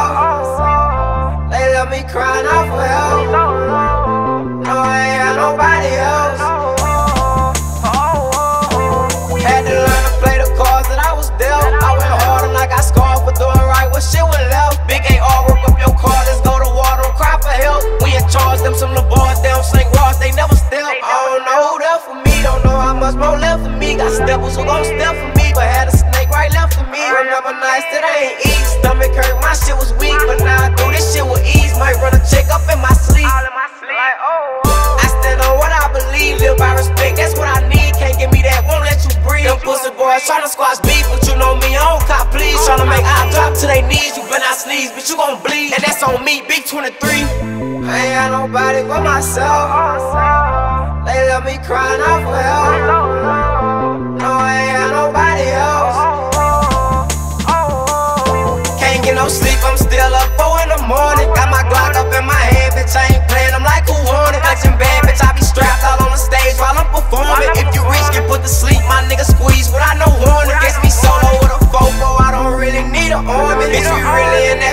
myself. They left me crying out for help. No, I ain't had nobody else. Had to learn to play the cards that I was dealt. I went hard and I got scarred for doing right when shit went left. Big AR, work up your car, let's go to war, don't cry for help. We in charge, them some LeBars, they don't sling rods, they never step. I don't know who there for me, don't know how much more left for me. Got steppers who gon' step for me, but had a snake right left for me. Remember nights that I ain't eat, stomach hurt, my shit was weak, but now I do this shit with ease. Might run a check up in my sleep. I stand on what I believe, live by respect, that's what I need. Can't give me that, won't let you breathe. Them pussy boys tryna squash beef, but you know me, I don't cop please. Tryna make eye drop to they knees, you been out sneeze, but you gon' bleed. And that's on me, big 23. I ain't got nobody but myself. They left me crying out for help. No, I ain't got nobody else. Can't get no sleep, I'm still up 4 in the morning. Got my Glock up in my hand, bitch, I ain't playing, I'm like who want it. Clutching bad, bitch, I be strapped out on the stage while I'm performing. If you reach, get put to sleep, my nigga squeeze without no warning. Gets me solo with a fofo, I don't really need an army. Bitch, we really in that